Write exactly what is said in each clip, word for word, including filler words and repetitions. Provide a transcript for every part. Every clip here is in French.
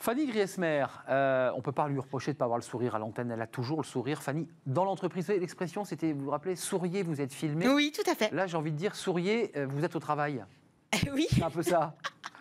Fanny Griesmer, euh, on ne peut pas lui reprocher de ne pas avoir le sourire à l'antenne, elle a toujours le sourire. Fanny, dans l'entreprise, l'expression, c'était, vous vous rappelez, souriez, vous êtes filmé. Oui, tout à fait. Là, j'ai envie de dire, souriez, euh, vous êtes au travail. Oui. C'est un peu ça.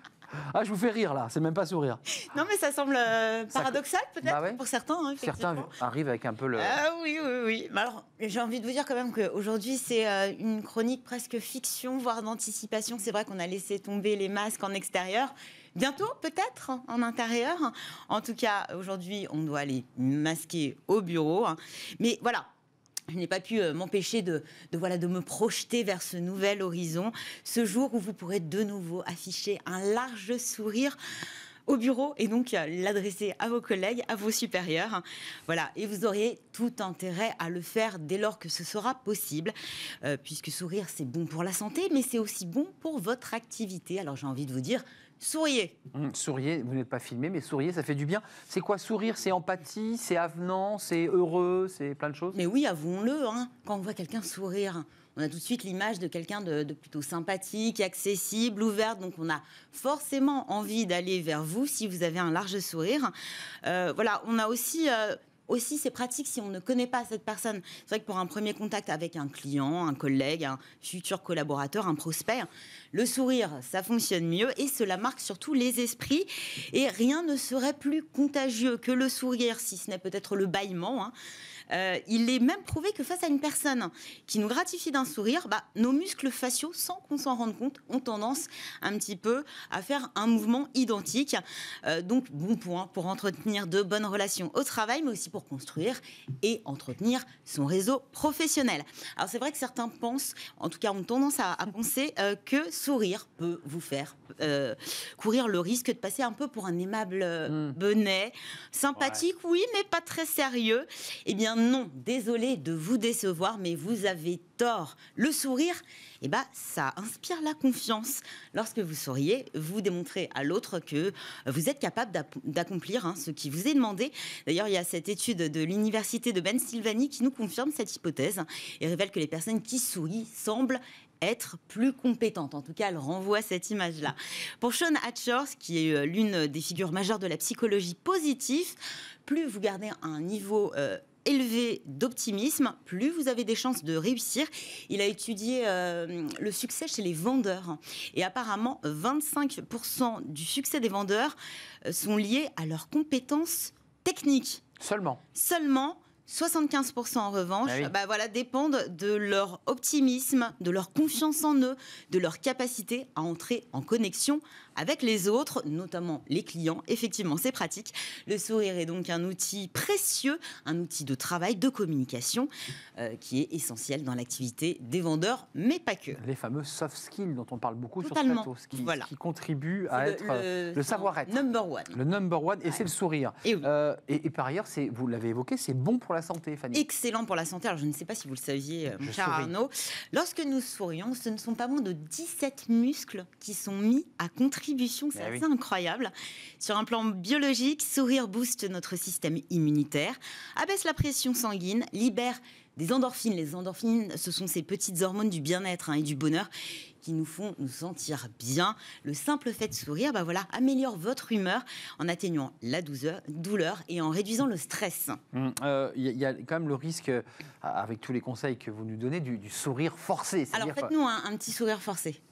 Ah, je vous fais rire là, c'est même pas sourire. Non, mais ça semble euh, paradoxal peut-être bah ouais. pour certains. Hein, certains arrivent avec un peu le. Ah oui, oui, oui. Mais alors, j'ai envie de vous dire quand même qu'aujourd'hui, c'est euh, une chronique presque fiction, voire d'anticipation. C'est vrai qu'on a laissé tomber les masques en extérieur. Bientôt, peut-être, en intérieur. En tout cas, aujourd'hui, on doit aller masquer au bureau. Mais voilà. Je n'ai pas pu euh, m'empêcher de, de, voilà, de me projeter vers ce nouvel horizon, ce jour où vous pourrez de nouveau afficher un large sourire au bureau et donc euh, l'adresser à vos collègues, à vos supérieurs. Voilà, et vous aurez tout intérêt à le faire dès lors que ce sera possible, euh, puisque sourire, c'est bon pour la santé, mais c'est aussi bon pour votre activité. Alors j'ai envie de vous dire, souriez. Mmh, souriez, vous n'êtes pas filmé, mais souriez, ça fait du bien. C'est quoi sourire? C'est empathie, c'est avenant, c'est heureux, c'est plein de choses? Mais oui, avouons-le, hein, quand on voit quelqu'un sourire, on a tout de suite l'image de quelqu'un de, de plutôt sympathique, accessible, ouvert. Donc on a forcément envie d'aller vers vous si vous avez un large sourire. Euh, voilà, on a aussi... Euh, Aussi, c'est pratique si on ne connaît pas cette personne. C'est vrai que pour un premier contact avec un client, un collègue, un futur collaborateur, un prospect, le sourire, ça fonctionne mieux et cela marque surtout les esprits. Et rien ne serait plus contagieux que le sourire, si ce n'est peut-être le bâillement, hein. Euh, il est même prouvé que face à une personne qui nous gratifie d'un sourire, bah, nos muscles faciaux, sans qu'on s'en rende compte, ont tendance un petit peu à faire un mouvement identique. Euh, donc, bon point pour entretenir de bonnes relations au travail, mais aussi pour construire et entretenir son réseau professionnel. Alors, c'est vrai que certains pensent, en tout cas ont tendance à, à penser euh, que sourire peut vous faire euh, courir le risque de passer un peu pour un aimable euh, mmh. benet, sympathique, ouais. Oui, mais pas très sérieux. Eh bien, non, désolé de vous décevoir, mais vous avez tort. Le sourire, eh ben, ça inspire la confiance. Lorsque vous souriez, vous démontrez à l'autre que vous êtes capable d'accomplir hein, ce qui vous est demandé. D'ailleurs, il y a cette étude de l'université de Pennsylvanie qui nous confirme cette hypothèse et révèle que les personnes qui sourient semblent être plus compétentes. En tout cas, elle renvoie cette image-là. Pour Shawn Achor, qui est l'une des figures majeures de la psychologie positive, plus vous gardez un niveau euh, élevé d'optimisme, plus vous avez des chances de réussir. Il a étudié euh, le succès chez les vendeurs. Et apparemment, vingt-cinq pour cent du succès des vendeurs euh, sont liés à leurs compétences techniques. Seulement Seulement. soixante-quinze pour cent en revanche, ah oui. bah voilà, dépendent de leur optimisme, de leur confiance en eux, de leur capacité à entrer en connexion avec les autres, notamment les clients. Effectivement, c'est pratique. Le sourire est donc un outil précieux, un outil de travail, de communication, euh, qui est essentiel dans l'activité des vendeurs, mais pas que. Les fameux soft skills dont on parle beaucoup Totalement. sur ce plateau, qui, voilà. qui contribuent à le, être le, le savoir-être. Number one. Le number one, et ouais. c'est le sourire. Et, oui. euh, et, et par ailleurs, vous l'avez évoqué, c'est bon pour la santé, Fanny. Excellent pour la santé. Alors, je ne sais pas si vous le saviez, mon je cher souris. Arnaud. Lorsque nous sourions, ce ne sont pas moins de dix-sept muscles qui sont mis à contribution. C'est assez oui. incroyable. Sur un plan biologique, sourire booste notre système immunitaire, abaisse la pression sanguine, libère des endorphines. Les endorphines, ce sont ces petites hormones du bien-être hein, et du bonheur qui nous font nous sentir bien. Le simple fait de sourire, bah voilà, améliore votre humeur en atténuant la douleur, douleur et en réduisant le stress. Il mmh, euh, y, y a quand même le risque, avec tous les conseils que vous nous donnez, du, du sourire forcé. Alors faites-nous un, un petit sourire forcé.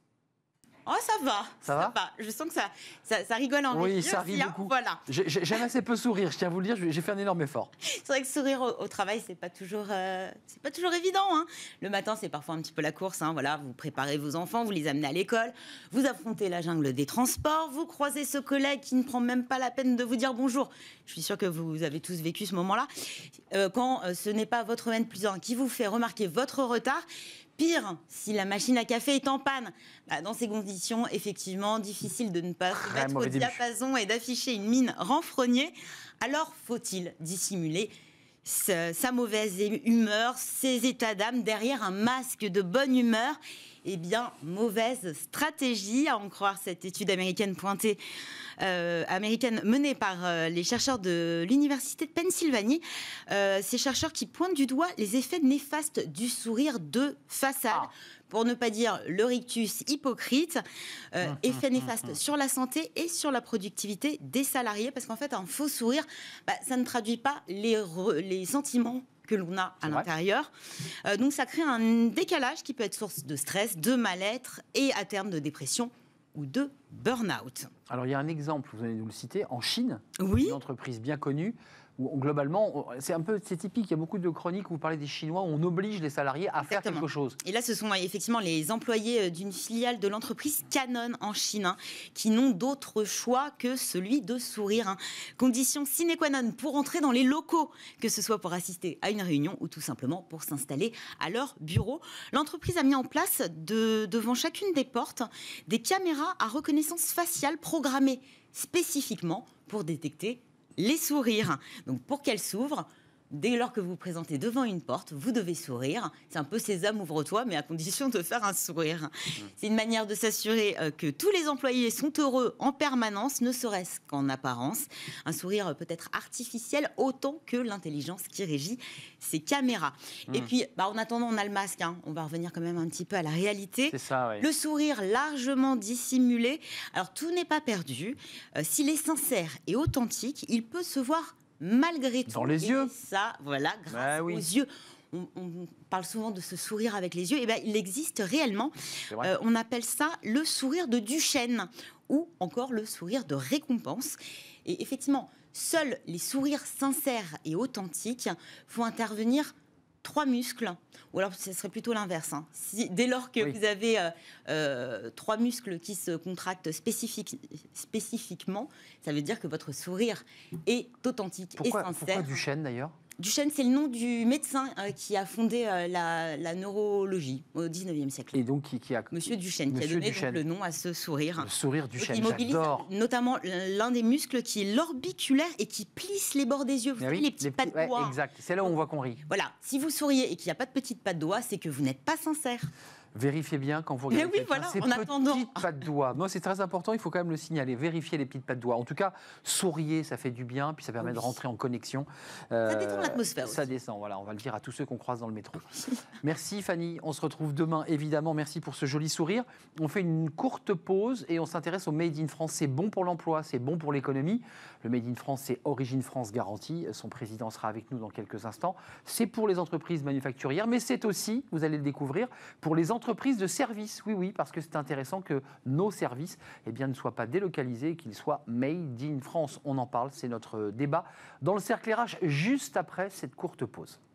Oh, ça va, ça, ça va, va. Je sens que ça, ça, ça rigole en Oui, ça rit beaucoup. Voilà. J'aime assez peu sourire, je tiens à vous le dire, j'ai fait un énorme effort. C'est vrai que sourire au, au travail, c'est pas toujours, euh, c'est pas toujours évident. Hein. Le matin, c'est parfois un petit peu la course. Hein. Voilà, vous préparez vos enfants, vous les amenez à l'école, vous affrontez la jungle des transports, vous croisez ce collègue qui ne prend même pas la peine de vous dire bonjour. Je suis sûre que vous avez tous vécu ce moment-là. Euh, quand euh, ce n'est pas votre N plus un qui vous fait remarquer votre retard. Pire, si la machine à café est en panne, bah dans ces conditions, effectivement, difficile de ne pas se mettre au diapason et d'afficher une mine renfrognée. Alors, faut-il dissimuler sa, sa mauvaise humeur, ses états d'âme derrière un masque de bonne humeur? Eh bien, mauvaise stratégie, à en croire cette étude américaine pointée, euh, américaine menée par euh, les chercheurs de l'Université de Pennsylvanie. Euh, ces chercheurs qui pointent du doigt les effets néfastes du sourire de façade. Ah. Pour ne pas dire le rictus hypocrite, euh, mmh, effet néfaste mmh, mmh. sur la santé et sur la productivité des salariés, parce qu'en fait, un faux sourire, bah, ça ne traduit pas les, re, les sentiments que l'on a à l'intérieur. Euh, donc ça crée un décalage qui peut être source de stress, de mal-être et à terme de dépression ou de burn-out. Alors il y a un exemple, vous allez nous le citer, en Chine, oui. une entreprise bien connue, où globalement, c'est un peu, c'est typique, il y a beaucoup de chroniques où vous parlez des Chinois, où on oblige les salariés à Exactement. faire quelque chose. Et là, ce sont effectivement les employés d'une filiale de l'entreprise Canon en Chine, hein, qui n'ont d'autre choix que celui de sourire. Hein. Condition sine qua non pour entrer dans les locaux, que ce soit pour assister à une réunion ou tout simplement pour s'installer à leur bureau. L'entreprise a mis en place de, devant chacune des portes des caméras à reconnaissance faciale programmées spécifiquement pour détecter les sourires. Donc, pour qu'elles s'ouvrent, dès lors que vous vous présentez devant une porte, vous devez sourire. C'est un peu Sésame, ouvre-toi, mais à condition de faire un sourire. Mmh. C'est une manière de s'assurer que tous les employés sont heureux en permanence, ne serait-ce qu'en apparence. Un sourire peut être artificiel autant que l'intelligence qui régit ces caméras. Mmh. Et puis, bah, en attendant, on a le masque. Hein. On va revenir quand même un petit peu à la réalité. C'est ça, oui. Le sourire largement dissimulé. Alors, tout n'est pas perdu. Euh, s'il est sincère et authentique, il peut se voir malgré tout. Dans les et yeux. Ça, voilà, grâce bah oui. aux yeux. On, on parle souvent de ce sourire avec les yeux. Et ben, il existe réellement. Euh, on appelle ça le sourire de Duchenne ou encore le sourire de récompense. Et effectivement, seuls les sourires sincères et authentiques font intervenir trois muscles, ou alors ce serait plutôt l'inverse. Hein. Si, dès lors que oui. vous avez euh, euh, trois muscles qui se contractent spécifique, spécifiquement, ça veut dire que votre sourire est authentique pourquoi, et sincère. Pourquoi Duchenne d'ailleurs ? Duchenne, c'est le nom du médecin euh, qui a fondé euh, la, la neurologie au dix-neuvième siècle. Et donc qui, qui a... Monsieur Duchenne, Monsieur qui a donné Duchenne. Donc, le nom à ce sourire. Le sourire Duchenne, il mobilise j'adore. Notamment l'un des muscles qui est l'orbiculaire et qui plisse les bords des yeux. Vous savez, oui, les petites les pattes ouais, de doigts. Exact, c'est là où on voit qu'on rit. Voilà, si vous souriez et qu'il n'y a pas de petites pattes de doigts, c'est que vous n'êtes pas sincère. Vérifiez bien quand vous regardez oui, voilà, ces en petites attendant. pattes de doigts. Moi, c'est très important, il faut quand même le signaler. Vérifiez les petites pattes de doigts. En tout cas, souriez, ça fait du bien, puis ça permet oui. de rentrer en connexion. Euh, ça détend l'atmosphère Ça aussi. descend, voilà, on va le dire à tous ceux qu'on croise dans le métro. Merci Fanny, on se retrouve demain, évidemment. Merci pour ce joli sourire. On fait une courte pause et on s'intéresse au Made in France. C'est bon pour l'emploi, c'est bon pour l'économie. Le Made in France, c'est Origine France Garantie. Son président sera avec nous dans quelques instants. C'est pour les entreprises manufacturières, mais c'est aussi, vous allez le découvrir, pour les entreprises de services. Oui, oui, parce que c'est intéressant que nos services eh bien, ne soient pas délocalisés, qu'ils soient made in France. On en parle, c'est notre débat dans le cercle R H, juste après cette courte pause.